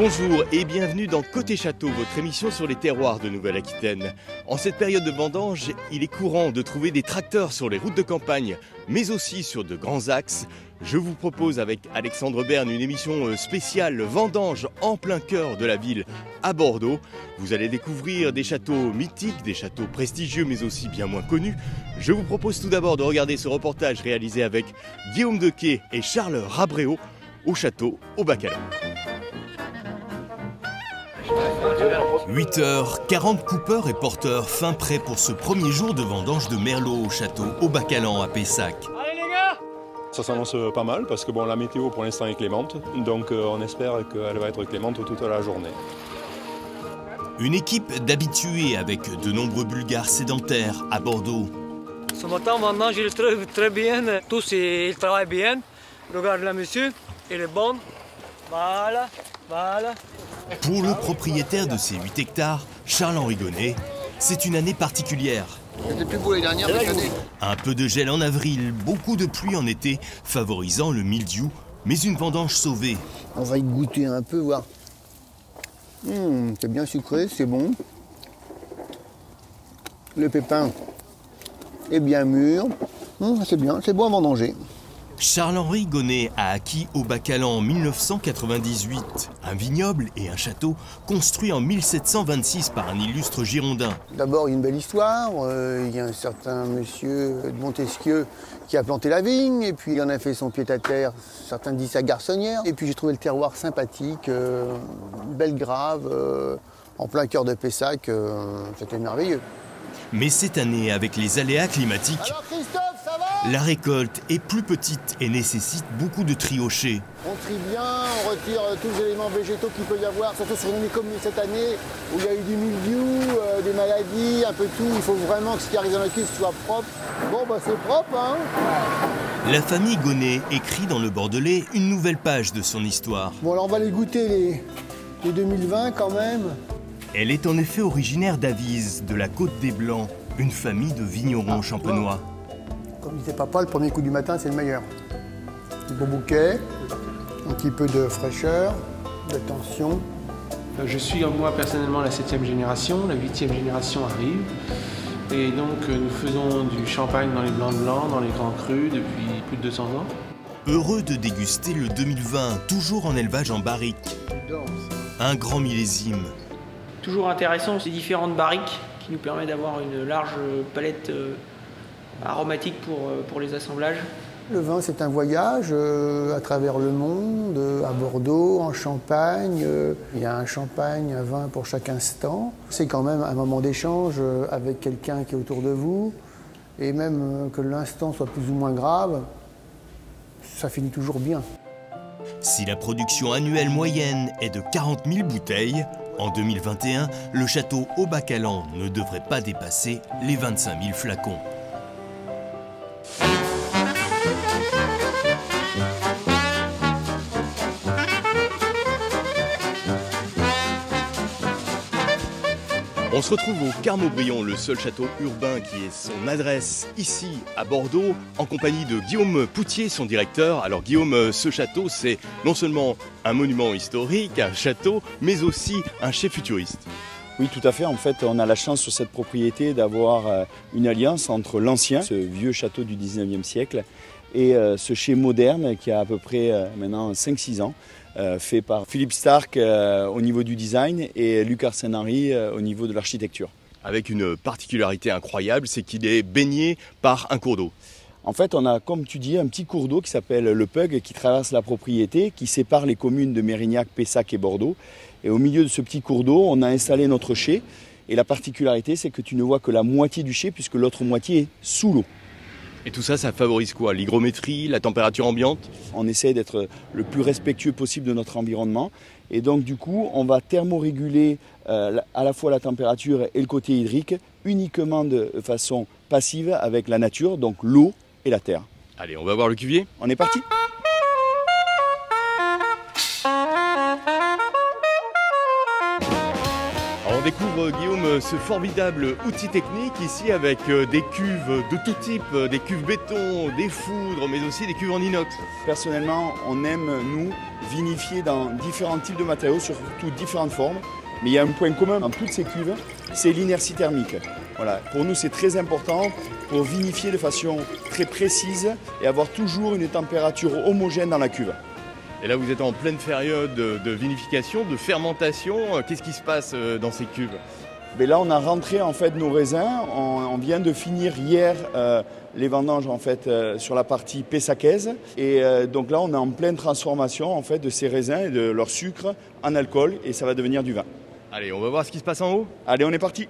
Bonjour et bienvenue dans Côté Château, votre émission sur les terroirs de Nouvelle-Aquitaine. En cette période de vendange, il est courant de trouver des tracteurs sur les routes de campagne, mais aussi sur de grands axes. Je vous propose avec Alexandre Berne une émission spéciale vendange en plein cœur de la ville à Bordeaux. Vous allez découvrir des châteaux mythiques, des châteaux prestigieux mais aussi bien moins connus. Je vous propose tout d'abord de regarder ce reportage réalisé avec Guillaume Dequet et Charles Rabréau au château au Bacalan. 8h, 40 coupeurs et porteurs fin prêts pour ce premier jour de vendange de merlot au château au Bacalan à Pessac. Allez les gars! Ça s'annonce pas mal parce que la météo pour l'instant est clémente, donc on espère qu'elle va être clémente toute la journée. Une équipe d'habitués avec de nombreux Bulgares sédentaires à Bordeaux. Ce matin, maintenant, je le trouve très bien. Tous, ils travaillent bien. Regarde là, monsieur, il est bon. Voilà, voilà. Pour le propriétaire de ces 8 hectares, Charles-Henri Gonnet, c'est une année particulière. C'était plus beau les dernières, mais cette année. Un peu de gel en avril, beaucoup de pluie en été, favorisant le mildiou, mais une vendange sauvée. On va y goûter un peu, voir. C'est bien sucré, c'est bon. Le pépin est bien mûr. C'est bien, c'est bon à vendanger. Charles-Henri Gonnet a acquis au Bacalan en 1998 un vignoble et un château construit en 1726 par un illustre Girondin. D'abord, il y a une belle histoire. Il y a un certain monsieur de Montesquieu qui a planté la vigne, et puis il en a fait son pied-à-terre, certains disent sa garçonnière. Et puis j'ai trouvé le terroir sympathique, une belle grave, en plein cœur de Pessac. C'était merveilleux. Mais cette année, avec les aléas climatiques, Alors Christophe, ça va? la récolte est plus petite et nécessite beaucoup de triocher. On trie bien, on retire tous les éléments végétaux qu'il peut y avoir, surtout sur une année comme cette année où il y a eu du mildiou, des maladies, un peu tout. Il faut vraiment que ce qui arrive dans la cuve soit propre. Bon, c'est propre, hein? La famille Gonnet écrit dans le Bordelais une nouvelle page de son histoire. Bon, alors on va les goûter les 2020 quand même. Elle est en effet originaire d'Avise, de la Côte des Blancs, une famille de vignerons champenois. Comme disait papa, le premier coup du matin, c'est le meilleur. Un beau bouquet, un petit peu de fraîcheur, de tension. Je suis moi personnellement la 7e génération, la 8e génération arrive. Et donc nous faisons du champagne dans les blancs de blanc, dans les grands crus depuis plus de 200 ans. Heureux de déguster le 2020, toujours en élevage en barrique. Un grand millésime. Toujours intéressant, ces différentes barriques qui nous permettent d'avoir une large palette aromatique pour les assemblages. Le vin, c'est un voyage à travers le monde, à Bordeaux, en Champagne. Il y a un champagne, un vin pour chaque instant. C'est quand même un moment d'échange avec quelqu'un qui est autour de vous. Et même que l'instant soit plus ou moins grave, ça finit toujours bien. Si la production annuelle moyenne est de 40 000 bouteilles, en 2021, le château au Bacalan ne devrait pas dépasser les 25 000 flacons. On se retrouve au Carme-Aubryon, le seul château urbain qui est son adresse ici à Bordeaux, en compagnie de Guillaume Poutier, son directeur. Alors Guillaume, ce château, c'est non seulement un monument historique, un château, mais aussi un chai futuriste. Oui, tout à fait. En fait, on a la chance sur cette propriété d'avoir une alliance entre l'ancien, ce vieux château du 19e siècle, et ce chai moderne qui a à peu près maintenant 5-6 ans. Fait par Philippe Stark au niveau du design et Luc Arsène-Henry au niveau de l'architecture. Avec une particularité incroyable, c'est qu'il est baigné par un cours d'eau. En fait, on a, comme tu dis, un petit cours d'eau qui s'appelle le Pug, qui traverse la propriété, qui sépare les communes de Mérignac, Pessac et Bordeaux. Et au milieu de ce petit cours d'eau, on a installé notre chai. Et la particularité, c'est que tu ne vois que la moitié du chai, puisque l'autre moitié est sous l'eau. Et tout ça, ça favorise quoi? L'hygrométrie, la température ambiante? On essaie d'être le plus respectueux possible de notre environnement. Et donc, du coup, on va thermoréguler à la fois la température et le côté hydrique, uniquement de façon passive avec la nature, donc l'eau et la terre. Allez, on va voir le cuvier? On est parti! On découvre, Guillaume, ce formidable outil technique ici avec des cuves de tout type, des cuves béton, des foudres, mais aussi des cuves en inox. Personnellement, on aime, nous, vinifier dans différents types de matériaux, surtout différentes formes. Mais il y a un point commun dans toutes ces cuves, c'est l'inertie thermique. Voilà. Pour nous, c'est très important pour vinifier de façon très précise et avoir toujours une température homogène dans la cuve. Et là, vous êtes en pleine période de vinification, de fermentation. Qu'est-ce qui se passe dans ces cuves? Mais là, on a rentré en fait nos raisins. On vient de finir hier les vendanges en fait sur la partie pessacaise. Et donc là, on est en pleine transformation en fait de ces raisins et de leur sucre en alcool, et ça va devenir du vin. Allez, on va voir ce qui se passe en haut. Allez, on est parti.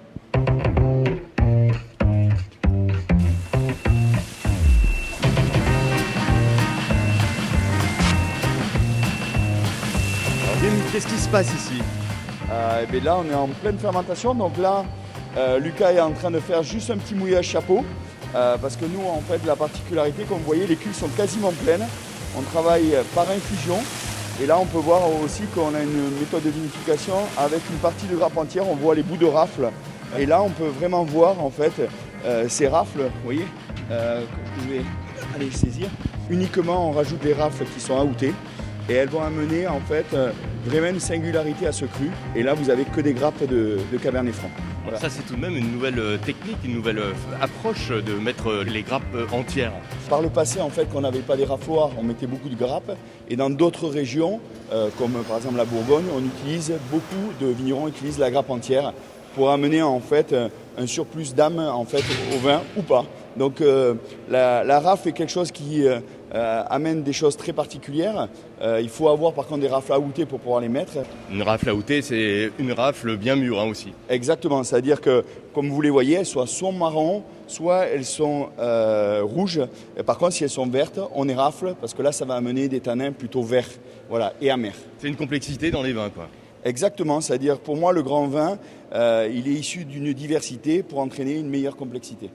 Qu'est-ce qui se passe ici? Et là, on est en pleine fermentation. Donc là, Lucas est en train de faire juste un petit mouillage chapeau. Parce que nous, en fait, la particularité, comme vous voyez, les cuves sont quasiment pleines. On travaille par infusion. Et là, on peut voir aussi qu'on a une méthode de vinification avec une partie de grappe entière. On voit les bouts de rafle. Et là, on peut vraiment voir, en fait, ces rafles, vous voyez, que je vais aller saisir. Uniquement, on rajoute des rafles qui sont aoûtées. Et elles vont amener en fait vraiment une singularité à ce cru. Et là, vous n'avez que des grappes de Cabernet Franc. Voilà. Ça, c'est tout de même une nouvelle technique, une nouvelle approche de mettre les grappes entières. Par le passé, en fait, quand on n'avait pas des raffoirs, on mettait beaucoup de grappes. Et dans d'autres régions, comme par exemple la Bourgogne, on utilise beaucoup de vignerons utilisent la grappe entière pour amener en fait un surplus d'âme en fait au vin ou pas. Donc la rafle est quelque chose qui amène des choses très particulières. Il faut avoir par contre des rafles aoûtées pour pouvoir les mettre. Une rafle aoûtée, c'est une rafle bien mûre aussi. Exactement, c'est-à-dire que comme vous les voyez, elles sont soit marron, soit elles sont rouges. Et par contre, si elles sont vertes, on les rafle parce que là, ça va amener des tanins plutôt verts, voilà, et amers. C'est une complexité dans les vins, quoi. Exactement, c'est-à-dire pour moi, le grand vin, il est issu d'une diversité pour entraîner une meilleure complexité.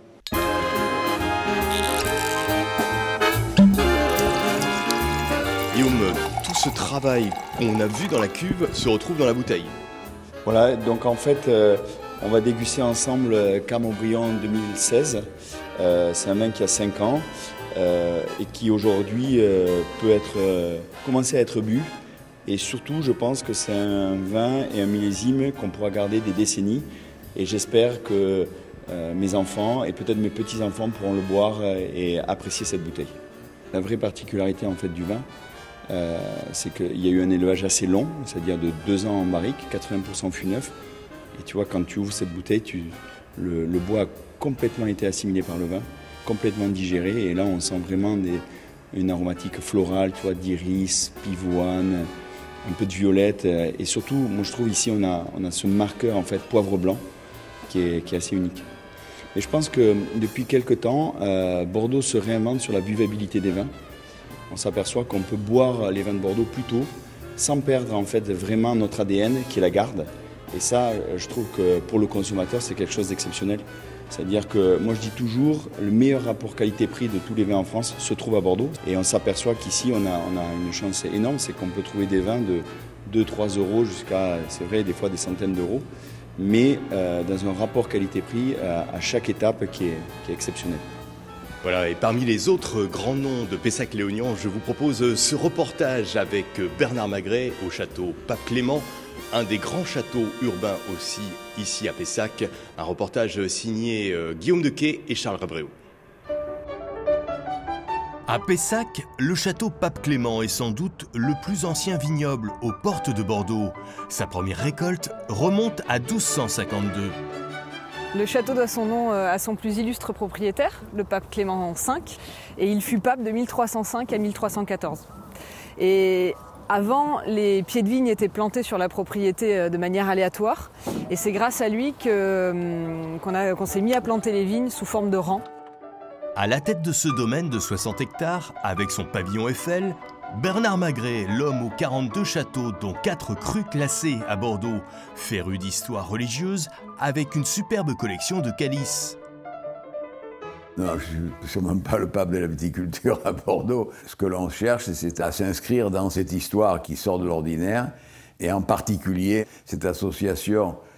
Guillaume, tout ce travail qu'on a vu dans la cuve se retrouve dans la bouteille. Voilà, donc en fait, on va déguster ensemble Cam-Aubryon 2016. C'est un vin qui a 5 ans et qui aujourd'hui peut commencer à être bu. Et surtout, je pense que c'est un vin et un millésime qu'on pourra garder des décennies. Et j'espère que mes enfants et peut-être mes petits-enfants pourront le boire et apprécier cette bouteille. La vraie particularité en fait du vin, c'est qu'il y a eu un élevage assez long, c'est-à-dire de 2 ans en barrique, 80% fût neuf. Et tu vois, quand tu ouvres cette bouteille, le bois a complètement été assimilé par le vin, complètement digéré. Et là, on sent vraiment une aromatique florale, tu vois, d'iris, pivoine, un peu de violette. Et surtout, moi je trouve ici, on a ce marqueur en fait poivre blanc qui est assez unique. Et je pense que depuis quelques temps, Bordeaux se réinvente sur la buvabilité des vins. On s'aperçoit qu'on peut boire les vins de Bordeaux plus tôt, sans perdre en fait vraiment notre ADN qui est la garde. Et ça, je trouve que pour le consommateur, c'est quelque chose d'exceptionnel. C'est-à-dire que moi je dis toujours, le meilleur rapport qualité-prix de tous les vins en France se trouve à Bordeaux. Et on s'aperçoit qu'ici, on a une chance énorme, c'est qu'on peut trouver des vins de 2-3 euros jusqu'à, c'est vrai, des fois des centaines d'euros. Mais dans un rapport qualité-prix à chaque étape qui est exceptionnel. Voilà, et parmi les autres grands noms de Pessac-Léognan, je vous propose ce reportage avec Bernard Magret au château Pape Clément, un des grands châteaux urbains aussi ici à Pessac. Un reportage signé Guillaume Dequet et Charles Rabréau. À Pessac, le château Pape Clément est sans doute le plus ancien vignoble aux portes de Bordeaux. Sa première récolte remonte à 1252. Le château doit son nom à son plus illustre propriétaire, le pape Clément V, et il fut pape de 1305 à 1314. Et avant, les pieds de vigne étaient plantés sur la propriété de manière aléatoire, et c'est grâce à lui qu'on s'est mis à planter les vignes sous forme de rang. À la tête de ce domaine de 60 hectares, avec son pavillon Eiffel, Bernard Magret, l'homme aux 42 châteaux, dont 4 crus classés à Bordeaux, féru d'histoire religieuse, avec une superbe collection de calices. Non, je ne suis même pas le pape de la viticulture à Bordeaux. Ce que l'on cherche, c'est à s'inscrire dans cette histoire qui sort de l'ordinaire, et en particulier cette association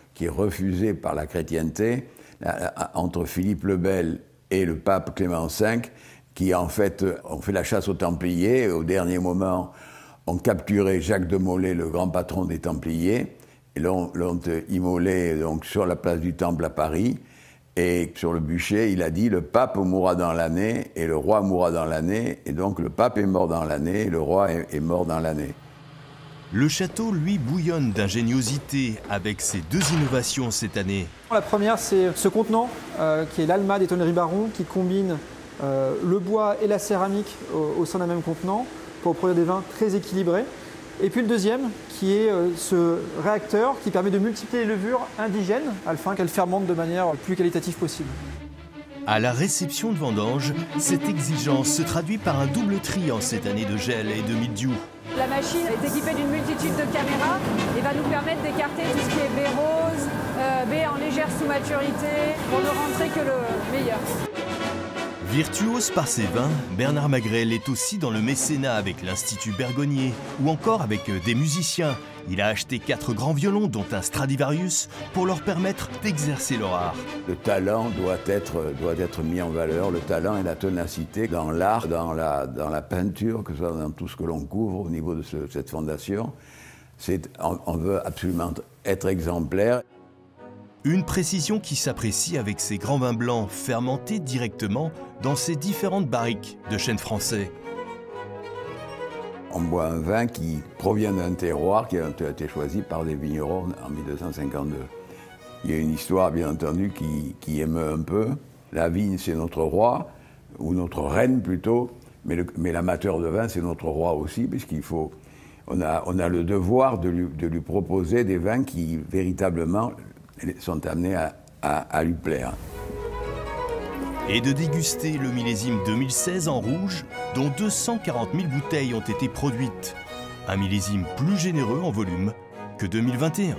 qui est refusé par la chrétienté, entre Philippe le Bel et le pape Clément V, qui en fait ont fait la chasse aux Templiers, et au dernier moment ont capturé Jacques de Molay, le grand patron des Templiers, et l'ont immolé donc, sur la place du Temple à Paris. Et sur le bûcher, il a dit « Le pape mourra dans l'année et le roi mourra dans l'année ». Et donc le pape est mort dans l'année et le roi est mort dans l'année. Le château, lui, bouillonne d'ingéniosité avec ses 2 innovations cette année. La première, c'est ce contenant qui est l'Alma des Tonneries Baron, qui combine le bois et la céramique au sein d'un même contenant pour produire des vins très équilibrés. Et puis le deuxième, qui est ce réacteur qui permet de multiplier les levures indigènes afin qu'elles fermentent de manière la plus qualitative possible. À la réception de vendanges, cette exigence se traduit par un double tri en cette année de gel et de mildiou. La machine est équipée d'une multitude de caméras et va nous permettre d'écarter tout ce qui est baies roses, baies en légère sous-maturité, pour ne rentrer que le meilleur. Virtuose par ses vins, Bernard Magrel est aussi dans le mécénat avec l'Institut Bergonié ou encore avec des musiciens. Il a acheté 4 grands violons, dont un Stradivarius, pour leur permettre d'exercer leur art. Le talent doit être mis en valeur, le talent et la ténacité dans l'art, dans la peinture, que ce soit dans tout ce que l'on couvre au niveau de cette fondation. On veut absolument être exemplaire. Une précision qui s'apprécie avec ces grands vins blancs fermentés directement dans ces différentes barriques de chênes français. On boit un vin qui provient d'un terroir qui a été choisi par des vignerons en 1252. Il y a une histoire, bien entendu, qui émeut un peu. La vigne, c'est notre roi, ou notre reine plutôt, mais l'amateur de vin, c'est notre roi aussi, puisqu'on a le devoir de lui proposer des vins qui, véritablement, sont amenés à lui plaire. Et de déguster le millésime 2016 en rouge, dont 240 000 bouteilles ont été produites. Un millésime plus généreux en volume que 2021.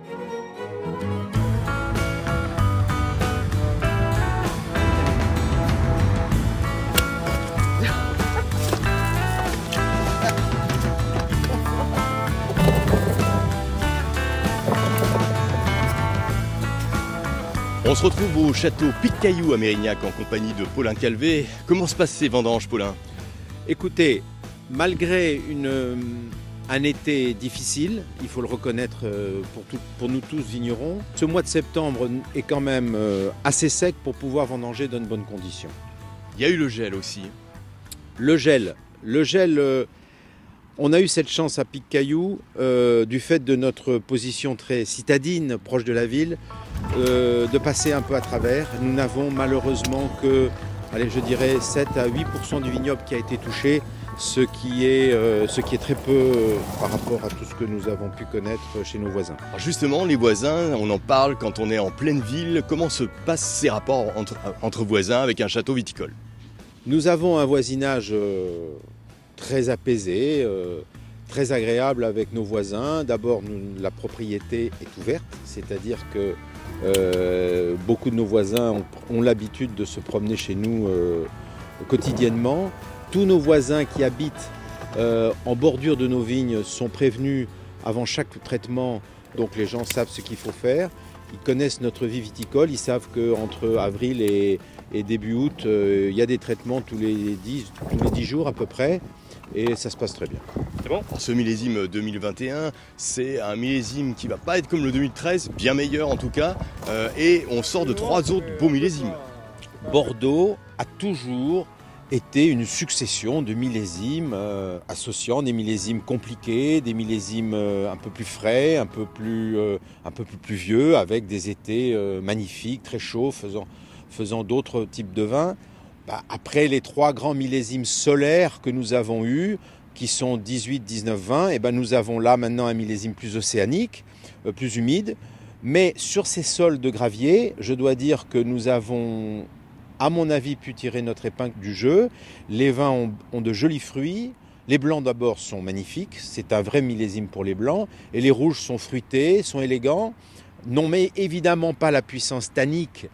On se retrouve au château Piccaillou à Mérignac en compagnie de Paulin Calvé. Comment se passent ces vendanges, Paulin? Écoutez, malgré un été difficile, il faut le reconnaître pour nous tous vignerons, ce mois de septembre est quand même assez sec pour pouvoir vendanger dans de bonnes conditions. Il y a eu le gel aussi. Le gel, on a eu cette chance à Piccaillou du fait de notre position très citadine, proche de la ville, de passer un peu à travers. Nous n'avons malheureusement que, je dirais 7 à 8% du vignoble qui a été touché, ce qui est très peu par rapport à tout ce que nous avons pu connaître chez nos voisins. Alors justement, les voisins, on en parle quand on est en pleine ville. Comment se passent ces rapports entre voisins avec un château viticole? Nous avons un voisinage très apaisé, très agréable avec nos voisins. D'abord, la propriété est ouverte, c'est-à-dire que beaucoup de nos voisins ont l'habitude de se promener chez nous quotidiennement. Tous nos voisins qui habitent en bordure de nos vignes sont prévenus avant chaque traitement, donc les gens savent ce qu'il faut faire. Ils connaissent notre vie viticole, ils savent qu'entre avril et début août, il y a des traitements tous les 10 jours à peu près, et ça se passe très bien. C'est bon. Alors, ce millésime 2021, c'est un millésime qui ne va pas être comme le 2013, bien meilleur en tout cas, et on sort de 3 autres beaux millésimes. Bordeaux a toujours été une succession de millésimes associant des millésimes compliqués, des millésimes un peu plus frais, un peu plus vieux, avec des étés magnifiques, très chauds, faisant d'autres types de vins. Après les 3 grands millésimes solaires que nous avons eus, qui sont 18, 19, 20, et nous avons là maintenant un millésime plus océanique, plus humide. Mais sur ces sols de gravier, je dois dire que nous avons, à mon avis, pu tirer notre épingle du jeu. Les vins ont de jolis fruits. Les blancs d'abord sont magnifiques, c'est un vrai millésime pour les blancs. Et les rouges sont fruités, sont élégants. Non, mais évidemment pas la puissance tannique,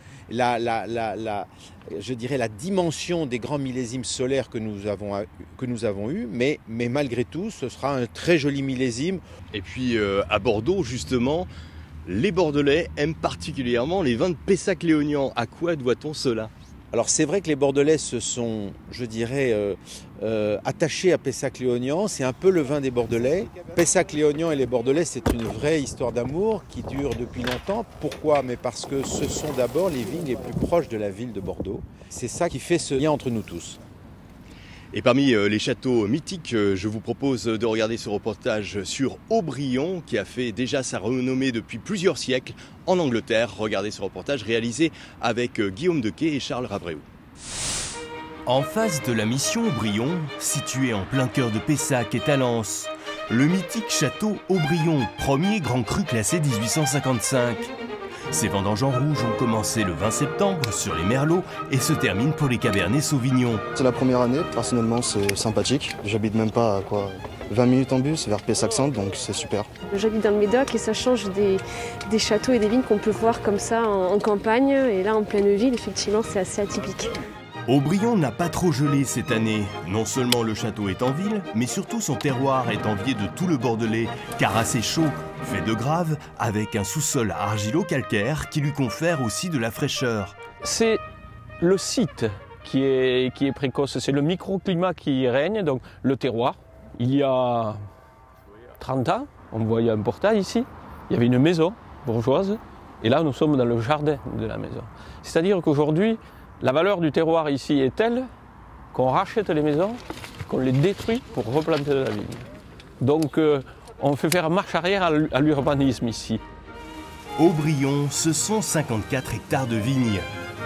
je dirais la dimension des grands millésimes solaires que nous avons eus, mais malgré tout, ce sera un très joli millésime. Et puis à Bordeaux, justement, Les Bordelais aiment particulièrement les vins de Pessac-Léognan. À quoi doit-on cela? Alors c'est vrai que les Bordelais se sont, je dirais, attachés à Pessac-Léognan. C'est un peu le vin des Bordelais. Pessac-Léognan et les Bordelais, c'est une vraie histoire d'amour qui dure depuis longtemps. Pourquoi? Mais parce que ce sont d'abord les vignes les plus proches de la ville de Bordeaux. C'est ça qui fait ce lien entre nous tous. Et parmi les châteaux mythiques, je vous propose de regarder ce reportage sur Aubryon, qui a fait déjà sa renommée depuis plusieurs siècles en Angleterre. Regardez ce reportage réalisé avec Guillaume Dequet et Charles Rabréou. En face de la mission Aubryon, situé en plein cœur de Pessac et Talence, le mythique château Aubryon, premier grand cru classé 1855. Ces vendanges en rouge ont commencé le 20 septembre sur les merlots et se terminent pour les Cabernet Sauvignon. C'est la première année, personnellement c'est sympathique. J'habite même pas à 20 minutes en bus vers Pessac-Centre, donc c'est super. J'habite dans le Médoc et ça change des châteaux et des vignes qu'on peut voir comme ça en campagne. Et là en pleine ville, effectivement, c'est assez atypique. Aubryon n'a pas trop gelé cette année. Non seulement le château est en ville, mais surtout son terroir est envié de tout le Bordelais, car assez chaud, fait de grave, avec un sous-sol argilo-calcaire qui lui confère aussi de la fraîcheur. C'est le site qui est précoce, c'est le microclimat qui règne, donc le terroir. Il y a 30 ans, on voyait un portail ici, il y avait une maison bourgeoise, et là nous sommes dans le jardin de la maison. C'est-à-dire qu'aujourd'hui, la valeur du terroir ici est telle qu'on rachète les maisons, qu'on les détruit pour replanter de la vigne. Donc on fait faire marche arrière à l'urbanisme ici. Aubryon, ce sont 54 hectares de vignes.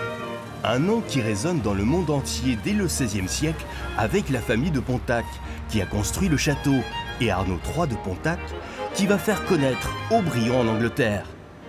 Un nom qui résonne dans le monde entier dès le XVIe siècle avec la famille de Pontac, qui a construit le château, et Arnaud III de Pontac, qui va faire connaître Aubryon en Angleterre.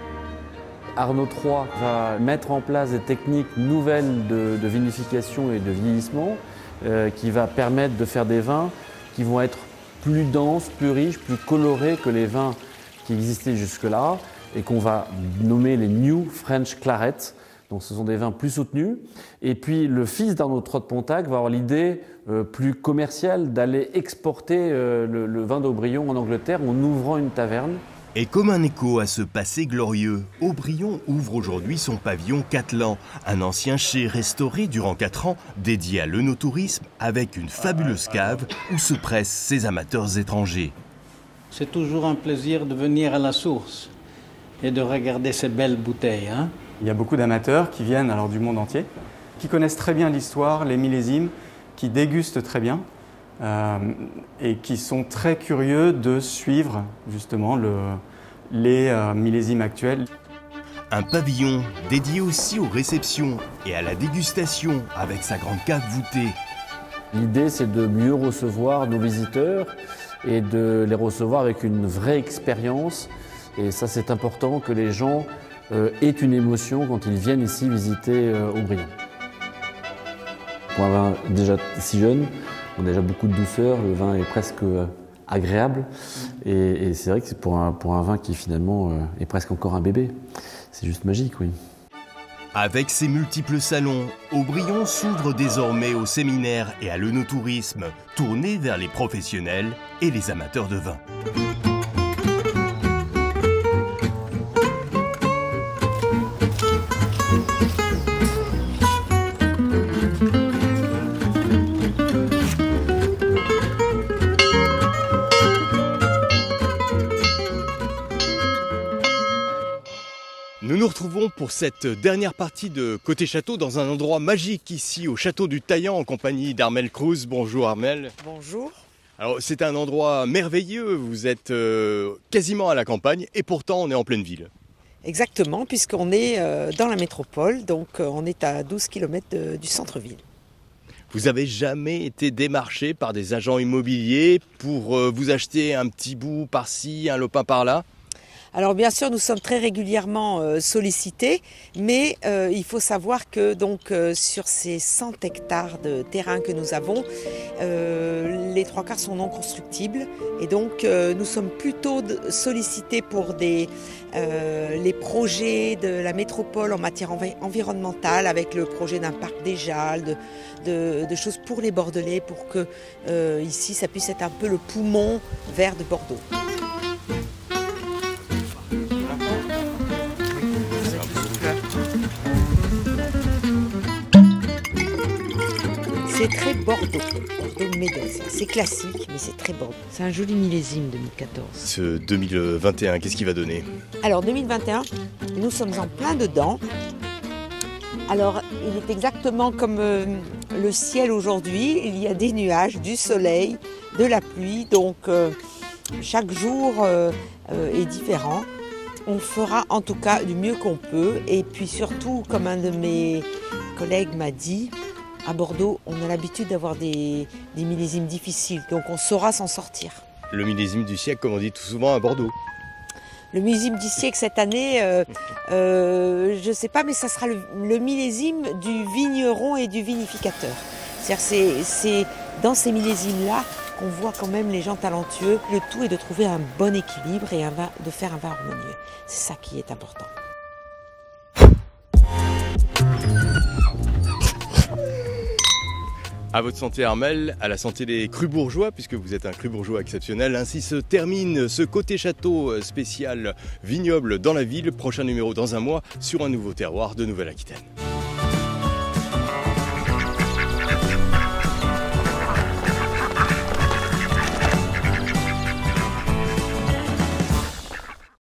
Arnaud III va mettre en place des techniques nouvelles de vinification et de vieillissement qui va permettre de faire des vins qui vont être plus denses, plus riches, plus colorés que les vins qui existaient jusque-là et qu'on va nommer les New French Claret. Donc ce sont des vins plus soutenus. Et puis le fils d'Arnaud III de Pontac va avoir l'idée plus commerciale d'aller exporter le vin d'Aubryon en Angleterre en ouvrant une taverne. Et comme un écho à ce passé glorieux, Aubryon ouvre aujourd'hui son pavillon Cattelan, un ancien chai restauré durant 4 ans, dédié à l'œnotourisme, avec une fabuleuse cave où se pressent ses amateurs étrangers. C'est toujours un plaisir de venir à la source et de regarder ces belles bouteilles. Il y a beaucoup d'amateurs qui viennent alors du monde entier, qui connaissent très bien l'histoire, les millésimes, qui dégustent très bien. Et qui sont très curieux de suivre justement les millésimes actuels. Un pavillon dédié aussi aux réceptions et à la dégustation avec sa grande cave voûtée. L'idée c'est de mieux recevoir nos visiteurs et de les recevoir avec une vraie expérience. Et ça c'est important que les gens aient une émotion quand ils viennent ici visiter Aubryon. Pour un vin déjà si jeune, on a déjà beaucoup de douceur, le vin est presque agréable et c'est vrai que c'est pour un vin qui finalement est presque encore un bébé. C'est juste magique, oui. Avec ses multiples salons, Aubryon s'ouvre désormais au séminaire et à l'œnotourisme, tourné vers les professionnels et les amateurs de vin. Nous nous retrouvons pour cette dernière partie de Côté Château dans un endroit magique ici au Château du Taillan en compagnie d'Armelle Cruz. Bonjour Armelle. Bonjour. Alors c'est un endroit merveilleux, vous êtes quasiment à la campagne et pourtant on est en pleine ville. Exactement, puisqu'on est dans la métropole, donc on est à 12 km du centre-ville. Vous avez jamais été démarché par des agents immobiliers pour vous acheter un petit bout par-ci, un lopin par-là ? Alors bien sûr, nous sommes très régulièrement sollicités, mais il faut savoir que donc sur ces 100 hectares de terrain que nous avons, les 3/4 sont non constructibles et donc nous sommes plutôt sollicités pour les projets de la métropole en matière environnementale, avec le projet d'un parc des Jalles, de choses pour les Bordelais, pour que ici ça puisse être un peu le poumon vert de Bordeaux. C'est très Bordeaux, Bordeaux-Médoc. C'est classique, mais c'est très Bordeaux. C'est un joli millésime 2014. Ce 2021, qu'est-ce qu'il va donner? Alors 2021, nous sommes en plein dedans. Alors il est exactement comme le ciel aujourd'hui. Il y a des nuages, du soleil, de la pluie. Donc chaque jour est différent. On fera en tout cas du mieux qu'on peut. Et puis surtout, comme un de mes collègues m'a dit, à Bordeaux, on a l'habitude d'avoir des millésimes difficiles. Donc on saura s'en sortir. Le millésime du siècle, comme on dit tout souvent à Bordeaux. Le millésime du siècle cette année, je ne sais pas, mais ça sera le millésime du vigneron et du vinificateur. C'est dans ces millésimes-là qu'on voit quand même les gens talentueux. Le tout est de trouver un bon équilibre et de faire un vin harmonieux. C'est ça qui est important. À votre santé Armelle, à la santé des crus bourgeois, puisque vous êtes un cru bourgeois exceptionnel. Ainsi se termine ce côté château spécial vignoble dans la ville. Prochain numéro dans un mois sur un nouveau terroir de Nouvelle-Aquitaine.